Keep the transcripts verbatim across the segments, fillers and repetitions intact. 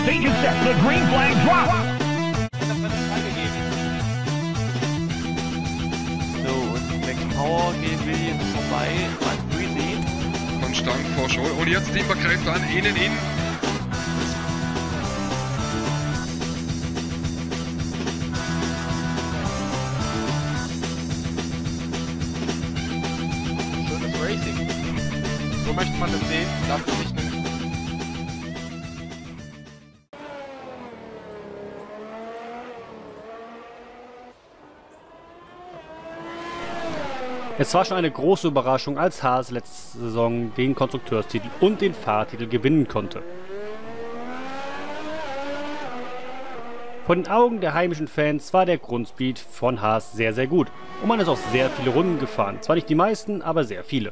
Stage is set. The green flag drop. So, und Max Power geht Williams vorbei an Breezy. Konstant vor Scholl. Und jetzt Timber greift an, innen in. Schönes Racing. So möchte man das sehen. Dafür sich eine Es war schon eine große Überraschung, als Haas letzte Saison den Konstrukteurstitel und den Fahrertitel gewinnen konnte. Vor den Augen der heimischen Fans war der Grundspeed von Haas sehr sehr gut und man ist auch sehr viele Runden gefahren. Zwar nicht die meisten, aber sehr viele.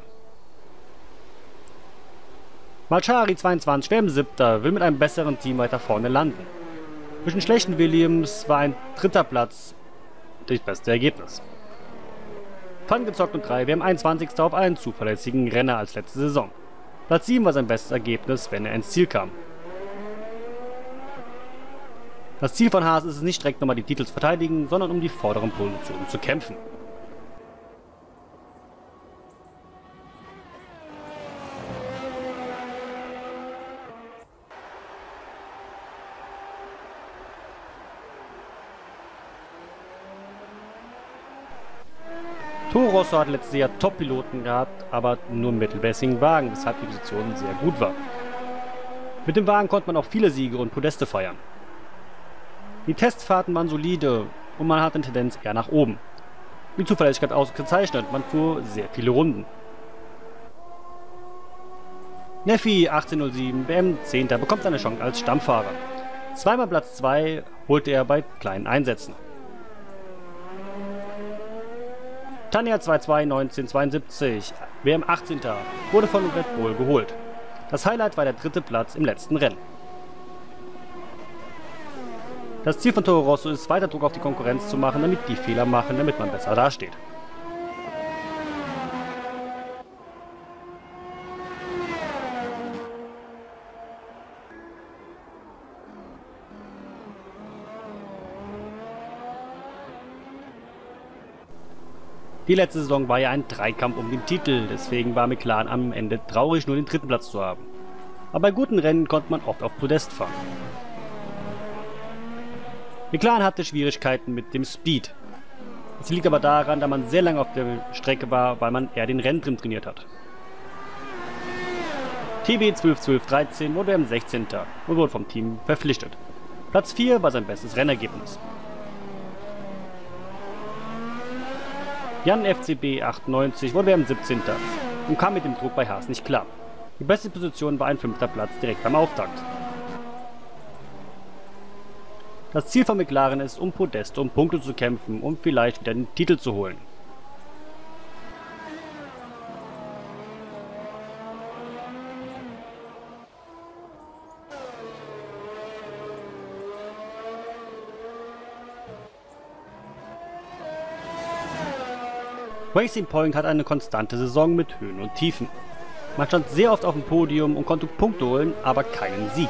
Malchari zweiundzwanzig, schwer im Siebter, will mit einem besseren Team weiter vorne landen. Zwischen schlechten Williams war ein dritter Platz das beste Ergebnis. Fun gezockt und drei, wir haben einundzwanzigster auf einen zuverlässigen Renner als letzte Saison. Platz sieben war sein bestes Ergebnis, wenn er ins Ziel kam. Das Ziel von Haas ist es nicht direkt nochmal die Titel zu verteidigen, sondern um die vorderen Positionen zu kämpfen. Toro Rosso hat letztes Jahr Top-Piloten gehabt, aber nur einen mittelmäßigen Wagen, weshalb die Position sehr gut war. Mit dem Wagen konnte man auch viele Siege und Podeste feiern. Die Testfahrten waren solide und man hatte eine Tendenz eher nach oben. Die Zuverlässigkeit ausgezeichnet, man fuhr sehr viele Runden. Neffi achtzehnhundertsieben, W M zehnter, bekommt seine Chance als Stammfahrer. Zweimal Platz zwei holte er bei kleinen Einsätzen. Tanja zweiundzwanzig neunzehnhundertzweiundsiebzig, W M achtzehnter, wurde von Red Bull geholt. Das Highlight war der dritte Platz im letzten Rennen. Das Ziel von Toro Rosso ist, weiter Druck auf die Konkurrenz zu machen, damit die Fehler machen, damit man besser dasteht. Die letzte Saison war ja ein Dreikampf um den Titel, deswegen war McLaren am Ende traurig, nur den dritten Platz zu haben. Aber bei guten Rennen konnte man oft auf Podest fahren. McLaren hatte Schwierigkeiten mit dem Speed. Das liegt aber daran, da man sehr lange auf der Strecke war, weil man eher den Renntrim trainiert hat. T B zwölf zwölf dreizehn wurde er im sechzehnter und wurde vom Team verpflichtet. Platz vier war sein bestes Rennergebnis. Jan F C B achtundneunzig wurde er im siebzehnter und kam mit dem Druck bei Haas nicht klar. Die beste Position war ein fünfter Platz direkt beim Auftakt. Das Ziel von McLaren ist, um Podeste und Punkte zu kämpfen und vielleicht wieder den Titel zu holen. Racing Point hat eine konstante Saison mit Höhen und Tiefen. Man stand sehr oft auf dem Podium und konnte Punkte holen, aber keinen Sieg.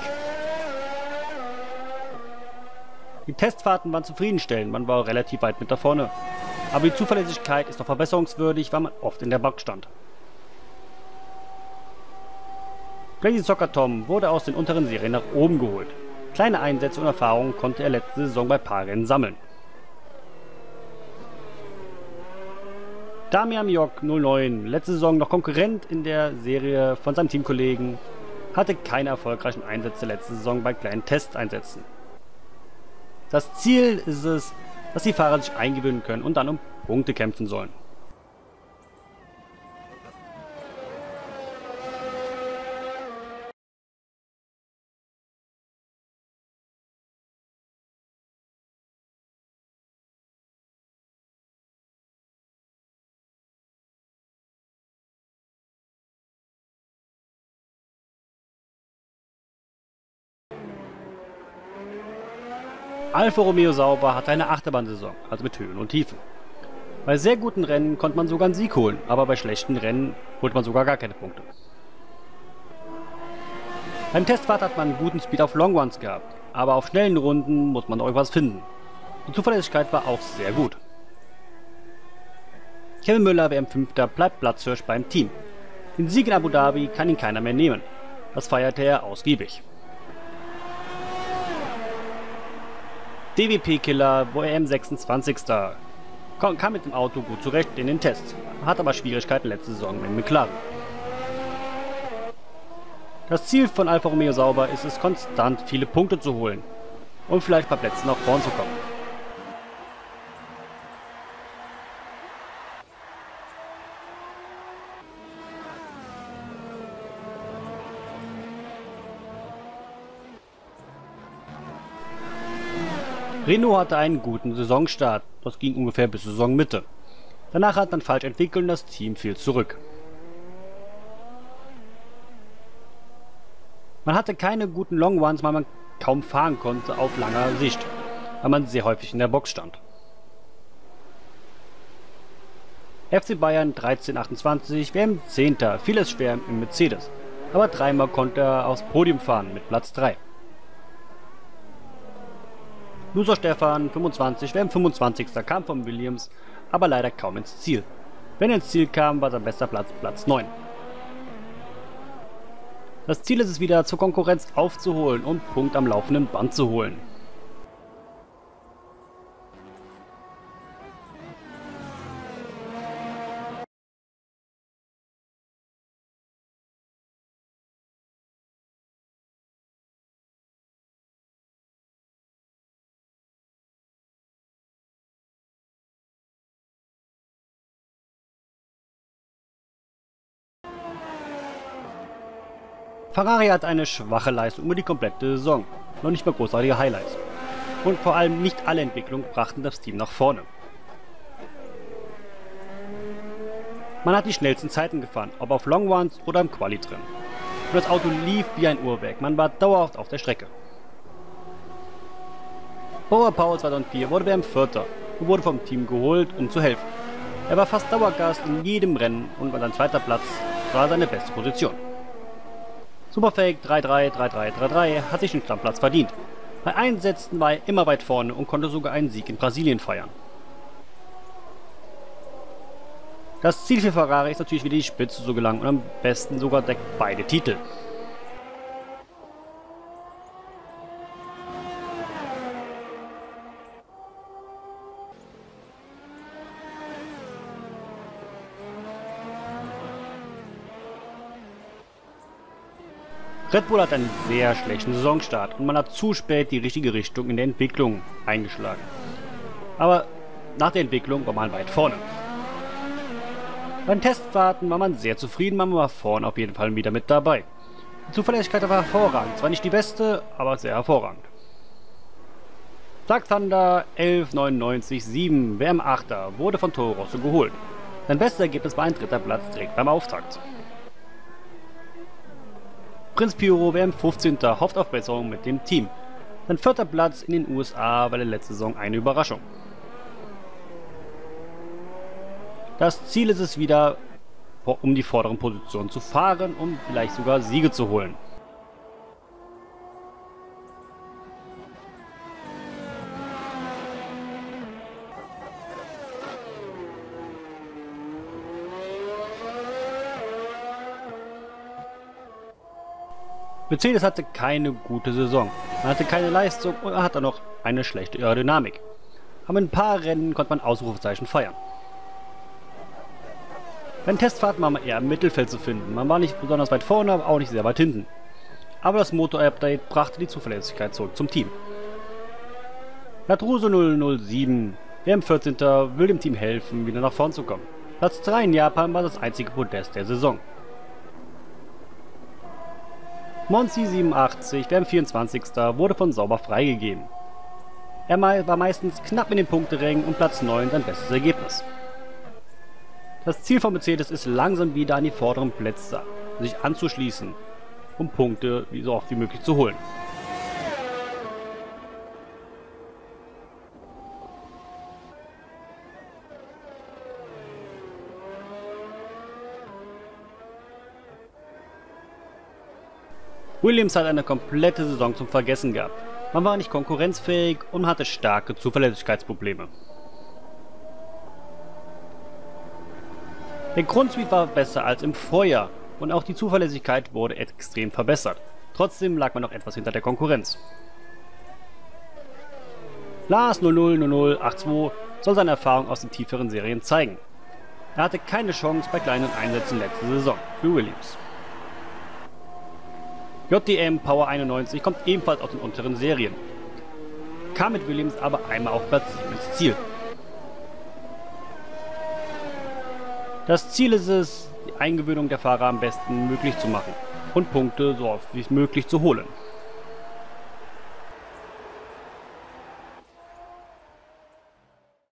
Die Testfahrten waren zufriedenstellend, man war relativ weit mit da vorne. Aber die Zuverlässigkeit ist noch verbesserungswürdig, weil man oft in der Box stand. Crazy Soccer Tom wurde aus den unteren Serien nach oben geholt. Kleine Einsätze und Erfahrungen konnte er letzte Saison bei Paarrennen sammeln. Damian Jock null neun, letzte Saison noch Konkurrent in der Serie von seinem Teamkollegen, hatte keine erfolgreichen Einsätze letzte Saison bei kleinen Testeinsätzen. Das Ziel ist es, dass die Fahrer sich eingewöhnen können und dann um Punkte kämpfen sollen. Alfa Romeo Sauber hatte eine Achterbahnsaison, also mit Höhen und Tiefen. Bei sehr guten Rennen konnte man sogar einen Sieg holen, aber bei schlechten Rennen holte man sogar gar keine Punkte. Beim Testfahrt hat man einen guten Speed auf Long Runs gehabt. aber auf schnellen Runden muss man noch etwas finden. Die Zuverlässigkeit war auch sehr gut. Kevin Müller, W M-Fünfter, bleibt Platzhirsch beim Team. Den Sieg in Abu Dhabi kann ihn keiner mehr nehmen. Das feierte er ausgiebig. D W P-Killer, W M sechsundzwanzigster kam mit dem Auto gut zurecht in den Test, hat aber Schwierigkeiten letzte Saison mit McLaren. Das Ziel von Alfa Romeo Sauber ist es, konstant viele Punkte zu holen und vielleicht ein paar Plätze nach vorn zu kommen. Renault hatte einen guten Saisonstart, das ging ungefähr bis Saisonmitte. Danach hat man falsch entwickelt und das Team fiel zurück. Man hatte keine guten Long Ones, weil man kaum fahren konnte auf langer Sicht, weil man sehr häufig in der Box stand. F C Bayern dreizehn achtundzwanzig, W M Zehnter, vieles schwer im Mercedes, aber dreimal konnte er aufs Podium fahren mit Platz drei. Loser Stefan, fünfundzwanzig, W M fünfundzwanzigster, kam von Williams, aber leider kaum ins Ziel. Wenn er ins Ziel kam, war sein bester Platz Platz neun. Das Ziel ist es wieder, zur Konkurrenz aufzuholen und Punkt am laufenden Band zu holen. Ferrari hat eine schwache Leistung über die komplette Saison, noch nicht mal großartige Highlights. Und vor allem nicht alle Entwicklungen brachten das Team nach vorne. Man hat die schnellsten Zeiten gefahren, ob auf Long Ones oder im Quali drin. Und das Auto lief wie ein Uhrwerk, man war dauerhaft auf der Strecke. Bauer Paul zweitausendvier wurde W M-Vierter und wurde vom Team geholt, um zu helfen. Er war fast Dauergast in jedem Rennen und sein zweiter Platz war seine beste Position. Superfake drei drei drei drei drei drei hat sich den Stammplatz verdient. Bei Einsätzen war er immer weit vorne und konnte sogar einen Sieg in Brasilien feiern. Das Ziel für Ferrari ist natürlich wieder die Spitze zu gelangen und am besten sogar deckt beide Titel. Red Bull hat einen sehr schlechten Saisonstart und man hat zu spät die richtige Richtung in der Entwicklung eingeschlagen. Aber nach der Entwicklung war man weit vorne. Bei den Testfahrten war man sehr zufrieden, man war vorne auf jeden Fall wieder mit dabei. Die Zuverlässigkeit war hervorragend, zwar nicht die beste, aber sehr hervorragend. Dark Thunder elf neunundneunzig sieben, W M-Achter, wurde von Toro Rosso geholt. Sein bestes Ergebnis war ein dritter Platz direkt beim Auftakt. Prinz Pyro, W M fünfzehnter, hofft auf Besserung mit dem Team. Sein vierter Platz in den U S A war der letzte Saison eine Überraschung. Das Ziel ist es wieder, um die vorderen Positionen zu fahren, um vielleicht sogar Siege zu holen. Mercedes hatte keine gute Saison, man hatte keine Leistung und er hatte noch eine schlechte Aerodynamik. Aber in ein paar Rennen konnte man Ausrufezeichen feiern. Bei den Testfahrten war man eher im Mittelfeld zu finden, man war nicht besonders weit vorne, aber auch nicht sehr weit hinten. Aber das Motor-Update brachte die Zuverlässigkeit zurück zum Team. Latruso null null sieben, W M vierzehnter, will dem Team helfen, wieder nach vorn zu kommen. Platz drei in Japan war das einzige Podest der Saison. Monzi siebenundachtzig, W M vierundzwanzigster, wurde von Sauber freigegeben. Er war meistens knapp in den Punkterängen und Platz neun sein bestes Ergebnis. Das Ziel von Mercedes ist langsam wieder an die vorderen Plätze sich anzuschließen, um Punkte so oft wie möglich zu holen. Williams hat eine komplette Saison zum Vergessen gehabt. Man war nicht konkurrenzfähig und hatte starke Zuverlässigkeitsprobleme. Der Grundspeed war besser als im Vorjahr und auch die Zuverlässigkeit wurde extrem verbessert. Trotzdem lag man noch etwas hinter der Konkurrenz. Lars null null null null acht zwei soll seine Erfahrung aus den tieferen Serien zeigen. Er hatte keine Chance bei kleinen Einsätzen letzte Saison für Williams. J D M Power einundneunzig kommt ebenfalls aus den unteren Serien, kam mit Williams aber einmal auf Platz sieben ins Ziel. Das Ziel ist es, die Eingewöhnung der Fahrer am besten möglich zu machen und Punkte so oft wie möglich zu holen.